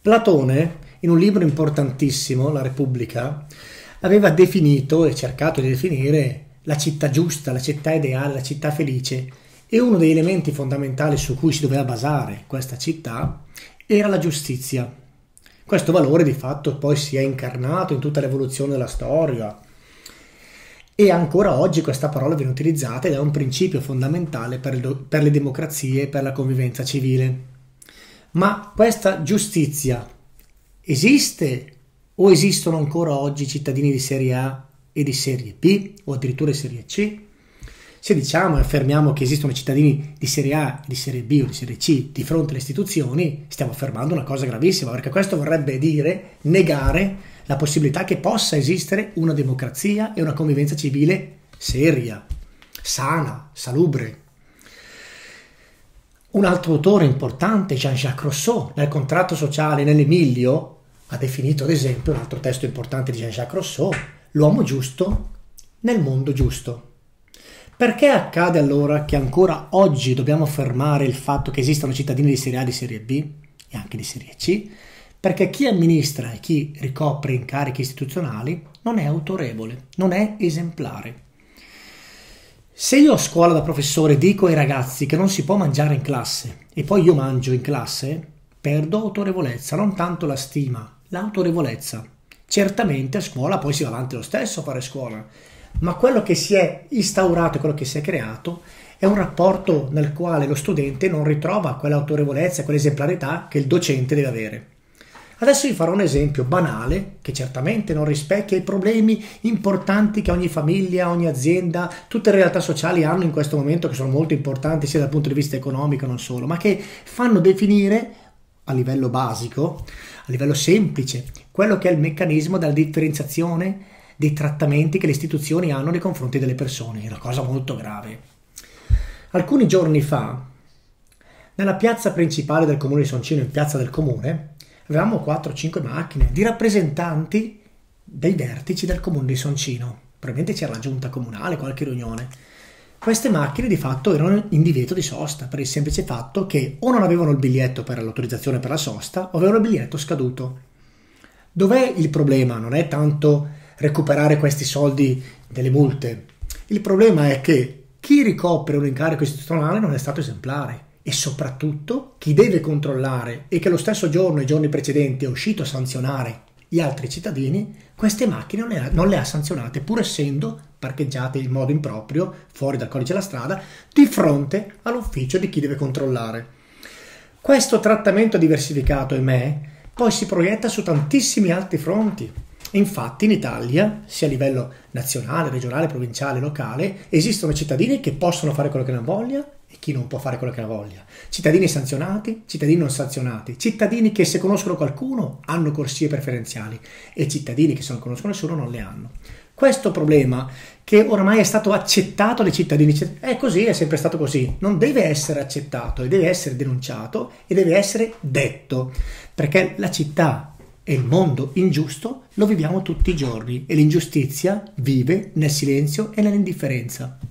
Platone, in un libro importantissimo, La Repubblica, aveva definito e cercato di definire la città giusta, la città ideale, la città felice, e uno degli elementi fondamentali su cui si doveva basare questa città era la giustizia. Questo valore di fatto poi si è incarnato in tutta l'evoluzione della storia e ancora oggi questa parola viene utilizzata ed è un principio fondamentale per le democrazie e per la convivenza civile. Ma questa giustizia esiste o esistono ancora oggi cittadini di serie A e di serie B o addirittura di serie C? Se diciamo e affermiamo che esistono cittadini di serie A, di serie B o di serie C di fronte alle istituzioni, stiamo affermando una cosa gravissima, perché questo vorrebbe dire negare la possibilità che possa esistere una democrazia e una convivenza civile seria, sana, salubre. Un altro autore importante, Jean-Jacques Rousseau, nel Contratto sociale nell'Emilio, ha definito ad esempio, un altro testo importante di Jean-Jacques Rousseau, l'uomo giusto nel mondo giusto. Perché accade allora che ancora oggi dobbiamo affermare il fatto che esistano cittadini di serie A, di serie B e anche di serie C? Perché chi amministra e chi ricopre incarichi istituzionali non è autorevole, non è esemplare. Se io a scuola da professore dico ai ragazzi che non si può mangiare in classe e poi io mangio in classe, perdo autorevolezza, non tanto la stima, l'autorevolezza. Certamente a scuola poi si va avanti lo stesso a fare scuola, ma quello che si è instaurato e quello che si è creato è un rapporto nel quale lo studente non ritrova quell'autorevolezza, quell'esemplarità che il docente deve avere. Adesso vi farò un esempio banale che certamente non rispecchia i problemi importanti che ogni famiglia, ogni azienda, tutte le realtà sociali hanno in questo momento, che sono molto importanti sia dal punto di vista economico non solo, ma che fanno definire a livello basico, a livello semplice, quello che è il meccanismo della differenziazione dei trattamenti che le istituzioni hanno nei confronti delle persone. È una cosa molto grave. Alcuni giorni fa, nella piazza principale del comune di Soncino, in piazza del comune, avevamo 4-5 macchine di rappresentanti dei vertici del comune di Soncino. Probabilmente c'era la giunta comunale, qualche riunione. Queste macchine di fatto erano in divieto di sosta per il semplice fatto che o non avevano il biglietto per l'autorizzazione per la sosta o avevano il biglietto scaduto. Dov'è il problema? Non è tanto recuperare questi soldi delle multe. Il problema è che chi ricopre un incarico istituzionale non è stato esemplare e soprattutto chi deve controllare e che lo stesso giorno, i giorni precedenti, è uscito a sanzionare gli altri cittadini, queste macchine non le ha sanzionate, pur essendo parcheggiate in modo improprio, fuori dal codice della strada, di fronte all'ufficio di chi deve controllare. Questo trattamento diversificato, ahimè, poi si proietta su tantissimi altri fronti. Infatti in Italia, sia a livello nazionale, regionale, provinciale, locale, esistono cittadini che possono fare quello che ne voglia e chi non può fare quello che ne voglia. Cittadini sanzionati, cittadini non sanzionati, cittadini che se conoscono qualcuno hanno corsie preferenziali e cittadini che se non conoscono nessuno non le hanno. Questo problema che oramai è stato accettato dai cittadini, è così, è sempre stato così, non deve essere accettato e deve essere denunciato e deve essere detto, perché la città e il mondo ingiusto lo viviamo tutti i giorni e l'ingiustizia vive nel silenzio e nell'indifferenza.